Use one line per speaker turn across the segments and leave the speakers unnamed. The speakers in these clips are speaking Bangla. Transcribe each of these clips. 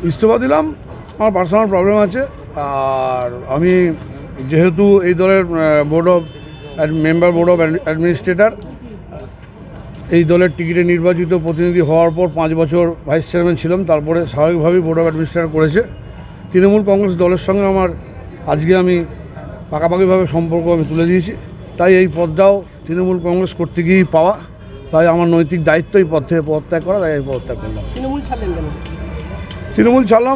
ইস্তফা দিলাম, আমার পার্সোনাল প্রবলেম আছে। আর আমি যেহেতু এই দলের বোর্ড অফ অ্যাডমিনিস্ট্রেটর, এই দলের টিকিটে নির্বাচিত প্রতিনিধি হওয়ার পর 5 বছর ভাইস চেয়ারম্যান ছিলাম, তারপরে স্বাভাবিকভাবেই বোর্ড অফ অ্যাডমিনিস্ট্রেটর করেছে। তৃণমূল কংগ্রেস দলের সঙ্গে আমার আজকে আমি পাকাপাকিভাবে সম্পর্ক আমি তুলে দিয়েছি, তাই এই পদটাও তৃণমূল কংগ্রেস করতে গিয়েই পাওয়া, তাই আমার নৈতিক দায়িত্ব এই পদ থেকে পদত্যাগ করা, তাই এই পদত্যাগ করলাম। তৃণমূল ছাড়লাম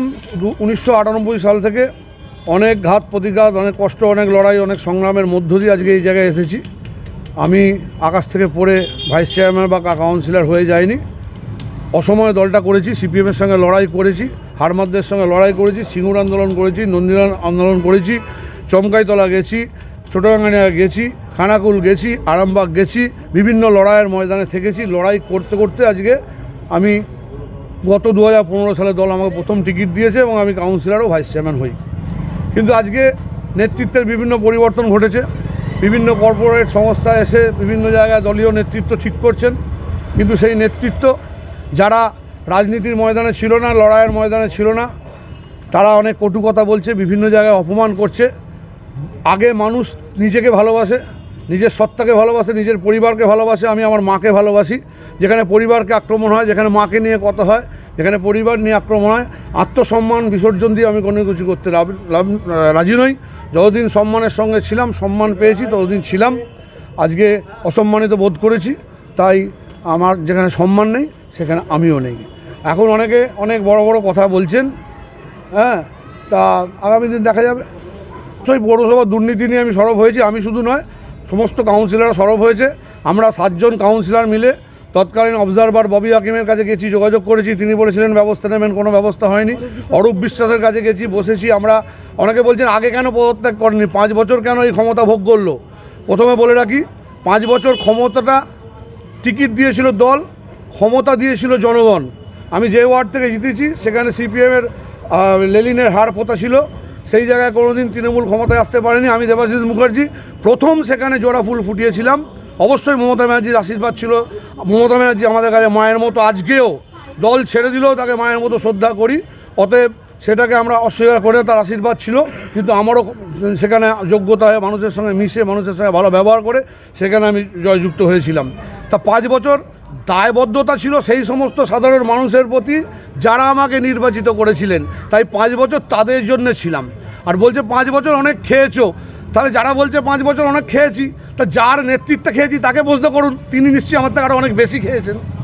1998 সাল থেকে। অনেক ঘাত প্রতিঘাত, অনেক কষ্ট, অনেক লড়াই, অনেক সংগ্রামের মধ্য দিয়ে আজকে এই জায়গায় এসেছি। আমি আকাশ থেকে পড়ে ভাইস চেয়ারম্যান বা কাউন্সিলর হয়ে যাইনি। অসময়ে দলটা করেছি, সিপিএমের সঙ্গে লড়াই করেছি, হারমাদদের সঙ্গে লড়াই করেছি, সিঙ্গুর আন্দোলন করেছি, নন্দীগ্রাম আন্দোলন করেছি, চমকাইতলা গেছি, ছোটরাঙ্গানিয়া গেছি, খানাকুল গেছি, আরামবাগ গেছি, বিভিন্ন লড়াইয়ের ময়দানে থেকেছি। লড়াই করতে করতে আজকে আমি গত 2015 সালে দল আমাকে প্রথম টিকিট দিয়েছে এবং আমি কাউন্সিলর ও ভাইস চেয়ারম্যান হই। কিন্তু আজকে নেতৃত্বের বিভিন্ন পরিবর্তন ঘটেছে। বিভিন্ন কর্পোরেট সংস্থা এসে বিভিন্ন জায়গায় দলীয় নেতৃত্ব ঠিক করছেন, কিন্তু সেই নেতৃত্ব যারা রাজনীতির ময়দানে ছিল না, লড়াইয়ের ময়দানে ছিল না, তারা অনেক কটু কথা বলছে, বিভিন্ন জায়গায় অপমান করছে। আগে মানুষ নিজেকে ভালোবাসে, নিজের সত্তাকে ভালোবাসে, নিজের পরিবারকে ভালোবাসে। আমি আমার মাকে ভালোবাসি। যেখানে পরিবারকে আক্রমণ হয়, যেখানে মাকে নিয়ে কথা হয়, যেখানে পরিবার নিয়ে আক্রমণ হয়, আত্মসম্মান বিসর্জন দিয়ে আমি কোনো কিছু করতে রাজি নই। যতদিন সম্মানের সঙ্গে ছিলাম, সম্মান পেয়েছি, ততদিন ছিলাম। আজকে অসম্মানিত বোধ করেছি, তাই আমার যেখানে সম্মান নেই সেখানে আমিও নেই। এখন অনেকে অনেক বড় বড় কথা বলছেন, হ্যাঁ, তা আগামী দিন দেখা যাবে। সেই পৌরসভার দুর্নীতি নিয়ে আমি সরব হয়েছি, আমি শুধু নয়, সমস্ত কাউন্সিলররা সরব হয়েছে। আমরা 7 জন কাউন্সিলর মিলে তৎকালীন অবজারভার ববি হাকিমের কাছে গেছি, যোগাযোগ করেছি। তিনি বলেছিলেন ব্যবস্থা নেবেন, কোনো ব্যবস্থা হয়নি। অরূপ বিশ্বাসের কাছে গেছি, বসেছি। আমরা অনেকে বলছেন আগে কেন পদত্যাগ করেনি, 5 বছর কেন এই ক্ষমতা ভোগ করলো। প্রথমে বলে রাখি, 5 বছর ক্ষমতাটা টিকিট দিয়েছিল দল, ক্ষমতা দিয়েছিল জনগণ। আমি যে ওয়ার্ড থেকে জিতেছি সেখানে সিপিএমের লেলিনের হার পোতা ছিল, সেই জায়গায় কোনোদিন তৃণমূল ক্ষমতায় আসতে পারেনি। আমি দেবাশিস মুখার্জি প্রথম সেখানে জোড়া ফুল ফুটিয়েছিলাম। অবশ্যই মমতা ব্যানার্জির আশীর্বাদ ছিল। মমতা ব্যানার্জি আমাদের কাছে মায়ের মতো, আজকেও দল ছেড়ে দিলেও তাকে মায়ের মতো শ্রদ্ধা করি। অতএব সেটাকে আমরা অস্বীকার করে, তার আশীর্বাদ ছিল। কিন্তু আমারও সেখানে যোগ্যতা হয়, মানুষের সঙ্গে মিশে, মানুষের সঙ্গে ভালো ব্যবহার করে সেখানে আমি জয়যুক্ত হয়েছিলাম। তা 5 বছর দায়বদ্ধতা ছিল সেই সমস্ত সাধারণ মানুষের প্রতি যারা আমাকে নির্বাচিত করেছিলেন, তাই 5 বছর তাদের জন্য ছিলাম। আর বলছে 5 বছর অনেক খেয়েছো, তাহলে যারা বলছে 5 বছর অনেক খেয়েছি, তা যার নেতৃত্বে খেয়েছি তাকে প্রশ্ন করুন, তিনি নিশ্চয়ই আমার থেকে আরও অনেক বেশি খেয়েছেন।